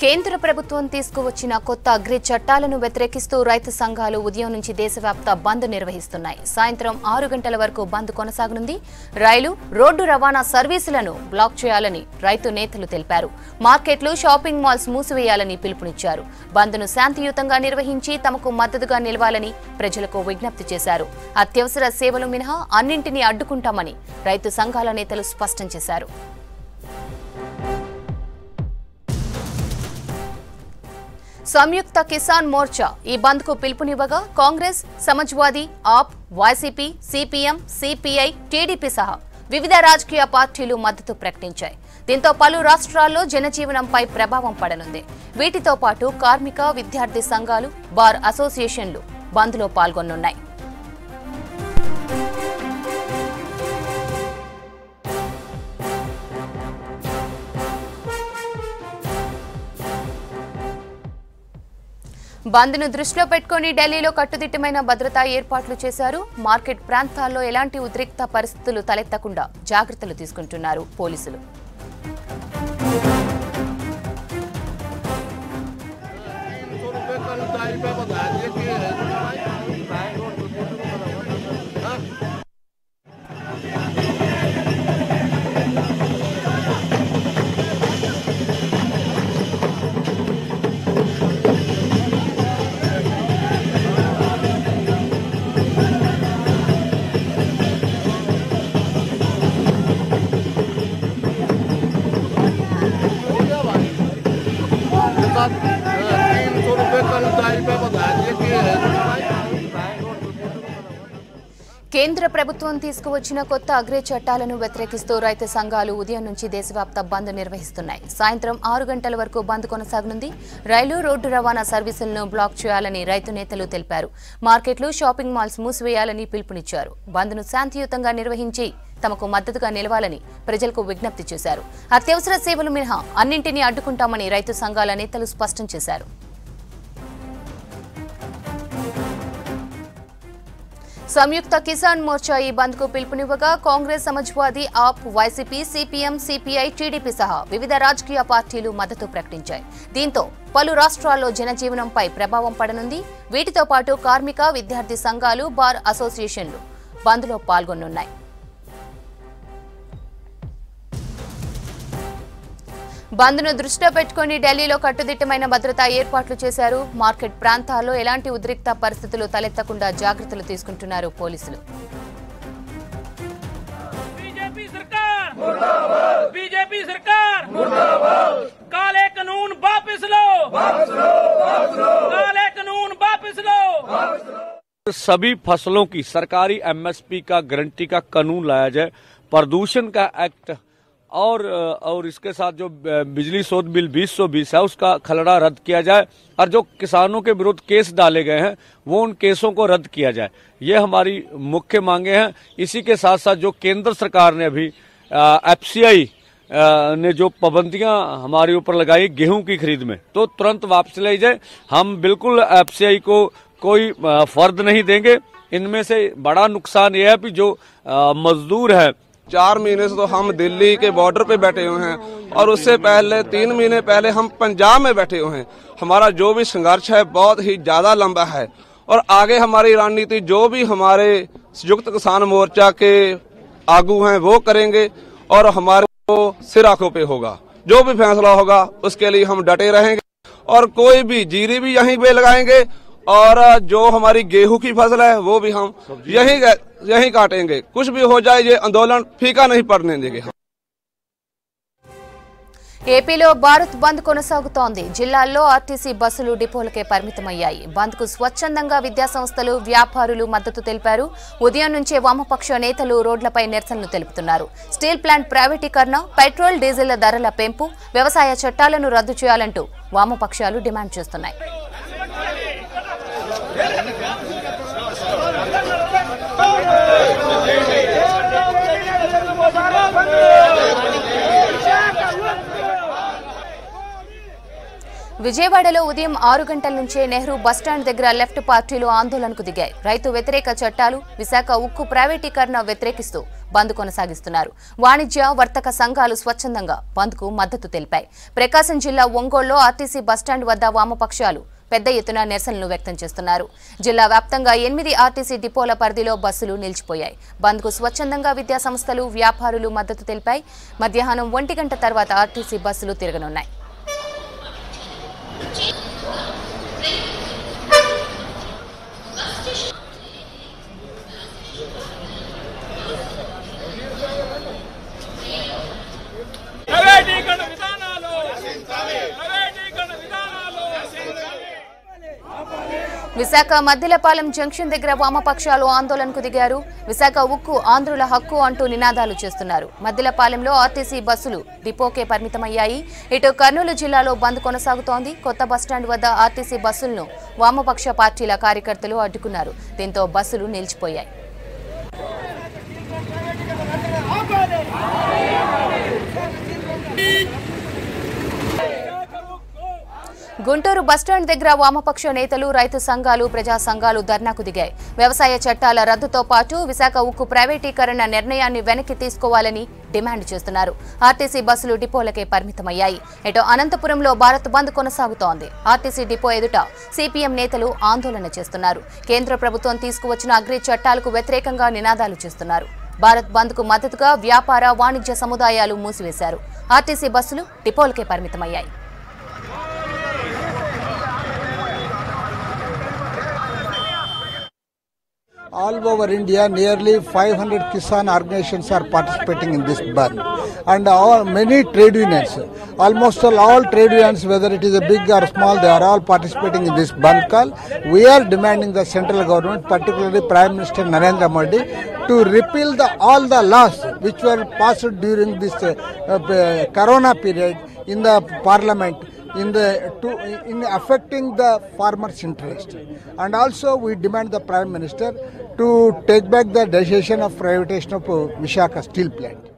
కేంద్ర ప్రభుత్వం తీసుకువచ్చిన కొత్త అగ్రి చట్టాలను వ్యతిరేకిస్తూ రైతు సంఘాలు ఉదయం నుంచి దేశవ్యాప్త బంద్ నిర్వహిస్తున్నాయి. సాయంత్రం 6 గంటల వరకు బంద్ కొనసాగనుంది. రైలు, రోడ్డు రవాణా సర్వీసులను బ్లాక్ చేయాలని రైతు నేతలు తెలిపారు. మార్కెట్లు, షాపింగ్ మాల్స్ మూసివేయాలని పిలుపునిచ్చారు. బంద్ను శాంతియుతంగా నిర్వహించి తమకు మద్దతుగా నిలవాలని ప్రజలకు విజ్ఞప్తి చేశారు. అత్యవసర సేవలు మినహా అన్నింటినీ అడ్డుకుంటామని రైతు సంఘాల నేతలు స్పష్టం చేశారు. సంయుక్త కిసాన్ మోర్చా ఈ బంద్ కు పిలుపునివ్వగా Congress, Samajwadi, AAP, YCP, CPM, CPI, TDP సహా వివిధ రాజకీయ పార్టీలు మద్దతు ప్రకటించాయి. దీంతో పలు రాష్ట్రాల్లో జనజీవనంపై ప్రభావం పడనుంది. వీటితో పాటు కార్మిక, విద్యార్థి సంఘాలు, బార్ అసోసియేషన్లు బంద్లో పాల్గొనున్నాయి. బంద్ను దృష్టిలో పెట్టుకుని ఢిల్లీలో కట్టుదిట్టమైన భద్రతా ఏర్పాట్లు చేశారు. మార్కెట్ ప్రాంతాల్లో ఎలాంటి ఉద్రిక్త పరిస్థితులు తలెత్తకుండా జాగ్రత్తలు తీసుకుంటున్నారు పోలీసులు. కేంద్ర ప్రభుత్వం తీసుకువచ్చిన కొత్త అగ్రి చట్టాలను వ్యతిరేకిస్తూ రైతు సంఘాలు ఉదయం నుంచి దేశవ్యాప్త బంద్ నిర్వహిస్తున్నాయి. సాయంత్రం 6 గంటల వరకు బంద్ కొనసాగనుంది. రైలు, రోడ్డు రవాణా సర్వీసులను బ్లాక్ చేయాలని రైతు నేతలు తెలిపారు. మార్కెట్లు, షాపింగ్ మాల్స్ మూసివేయాలని పిలుపునిచ్చారు. బంద్ను శాంతియుతంగా నిర్వహించి తమకు మద్దతుగా నిలవాలని ప్రజలకు విజ్ఞప్తి చేశారు. అత్యవసర సేవలు మినహా అన్నింటినీ అడ్డుకుంటామని రైతు సంఘాల నేతలు స్పష్టం చేశారు. సంయుక్త కిసాన్ మోర్చా ఈ బంద్ కు పిలుపునివ్వగా Congress, Samajwadi, AAP, YCP, CPM, CPI, TDP సహా వివిధ రాజకీయ పార్టీలు మద్దతు ప్రకటించాయి. దీంతో పలు రాష్ట్రాల్లో జనజీవనంపై ప్రభావం పడనుంది. వీటితో పాటు కార్మిక, విద్యార్థి సంఘాలు, బార్ అసోసియేషన్లు బంద్లో పాల్గొనున్నాయి. బంద్ను దృష్టిలో పెట్టుకుని ఢిల్లీలో కట్టుదిట్టమైన భద్రతా ఏర్పాట్లు చేశారు. మార్కెట్ ప్రాంతాల్లో ఎలాంటి ఉద్రిక్త పరిస్థితులు తలెత్తకుండా జాగ్రత్తలు తీసుకుంటున్నారు పోలీసులు. सभी फसलों की सरकारी एमएसपी का गारंटी का कानून लाया जाए, प्रदूषण का एक्ट और इसके साथ जो बिजली शोध बिल 2020 है उसका खलड़ा रद्द किया जाए और जो किसानों के विरुद्ध केस डाले गए हैं वो उन केसों को रद्द किया जाए। ये हमारी मुख्य मांगे हैं। इसी के साथ साथ जो केंद्र सरकार ने अभी एफसीआई ने जो पाबंदियां हमारे ऊपर लगाई गेहूं की खरीद में, तो तुरंत वापस लाई जाए। हम बिल्कुल एफसीआई को कोई फर्द नहीं देंगे। इनमें से बड़ा नुकसान यह है कि जो मजदूर है 4 महीने से तो हम दिल्ली के बॉर्डर पे बैठे हुए हैं और उससे पहले 3 महीने पहले हम पंजाब में बैठे हुए हैं। हमारा जो भी संघर्ष है बहुत ही ज्यादा लंबा है और आगे हमारी रणनीति जो भी हमारे संयुक्त किसान मोर्चा के आगू हैं वो करेंगे और हमारे को सिर आंखों पे होगा। जो भी फैसला होगा उसके लिए हम डटे रहेंगे और कोई भी जीरी भी यहीं पे लगाएंगे और जो हमारी गेहूं की फसल है वो भी हम यहीं काटेंगे। कुछ भी हो जाए ये आंदोलन फीका नहीं पड़ने देंगे। ఏపీలో భారత్ బంద్ కొనసాగుతోంది. జిల్లాల్లో ఆర్టీసీ బస్సులు డిపోలకే పరిమితమయ్యాయి. బంద్ కు స్వచ్ఛందంగా విద్యాసంస్థలు, వ్యాపారులు మద్దతు తెలిపారు. ఉదయం నుంచే వామపక్ష నేతలు రోడ్లపై నిరసనలు తెలుపుతున్నారు. స్టీల్ ప్లాంట్ ప్రైవేటీకరణ, పెట్రోల్, డీజిల్ ధరల పెంపు, వ్యవసాయ చట్టాలను రద్దు చేయాలంటూ వామపక్షాలు డిమాండ్ చేస్తున్నాయి. విజయవాడలో ఉదయం 6 గంటల నుంచే నెహ్రూ బస్టాండ్ దగ్గర లెఫ్ట్ పార్టీలు ఆందోళనకు దిగాయి. రైతు వ్యతిరేక చట్టాలు, విశాఖ ఉక్కు ప్రైవేటీకరణ వ్యతిరేకిస్తూ బంద్ కొనసాగిస్తున్నారు. వాణిజ్య వర్తక సంఘాలు స్వచ్ఛందంగా బంద్కు మద్దతు తెలిపాయి. ప్రకాశం జిల్లా ఒంగోలులో ఆర్టీసీ బస్టాండ్ వద్ద వామపక్షాలు పెద్ద ఎత్తున నిరసనలు వ్యక్తం చేస్తున్నారు. జిల్లా వ్యాప్తంగా 8 ఆర్టీసీ డిపోల పరిధిలో బస్సులు నిలిచిపోయాయి. బంద్కు స్వచ్ఛందంగా విద్యా సంస్థలు, వ్యాపారులు మద్దతు తెలిపాయి. మధ్యాహ్నం 1 గంట తర్వాత ఆర్టీసీ బస్సులు తిరగనున్నాయి. విశాఖ మద్దిలపాలెం జంక్షన్ దగ్గర వామపక్షాలు ఆందోళనకు దిగారు. విశాఖ ఉక్కు ఆంధ్రుల హక్కు అంటూ నినాదాలు చేస్తున్నారు. మద్దిలపాలెంలో ఆర్టీసీ బస్సులు డిపోకే పరిమితమయ్యాయి. ఇటు కర్నూలు జిల్లాలో బంద్ కొనసాగుతోంది. కొత్త బస్టాండ్ వద్ద ఆర్టీసీ బస్సులను వామపక్ష పార్టీల కార్యకర్తలు అడ్డుకున్నారు. దీంతో బస్సులు నిలిచిపోయాయి. గుంటూరు బస్టాండ్ దగ్గర వామపక్ష నేతలు, రైతు సంఘాలు, ప్రజా సంఘాలు ధర్నాకు దిగాయి. వ్యవసాయ చట్టాల రద్దుతో పాటు విశాఖ ఉక్కు ప్రైవేటీకరణ నిర్ణయాన్ని వెనక్కి తీసుకోవాలని డిమాండ్ చేస్తున్నారు. ఆర్టీసీ బస్సులు డిపోలకే పరిమితమయ్యాయి. ఇటు అనంతపురంలో భారత్ బంద్ కొనసాగుతోంది. ఆర్టీసీ డిపో ఎదుట సిపిఎం నేతలు ఆందోళన చేస్తున్నారు. కేంద్ర ప్రభుత్వం తీసుకువచ్చిన అగ్రి చట్టాలకు వ్యతిరేకంగా నినాదాలు చేస్తున్నారు. భారత్ బంద్ కు మద్దతుగా వ్యాపార, వాణిజ్య సముదాయాలు మూసివేశారు. ఆర్టీసీ బస్సులు డిపోలకే పరిమితమయ్యాయి. All over India, nearly 500 Kisan organizations are participating in this ban, and many trade unions, almost all trade unions, whether it is a big or small, they are all participating in this ban call. We are demanding the central government, particularly Prime Minister Narendra Modi, to repeal all the laws which were passed during this Corona period in the Parliament, in affecting the farmers' interest. And also we demand the Prime Minister to take back the decision of privatization of Vishaka steel plant.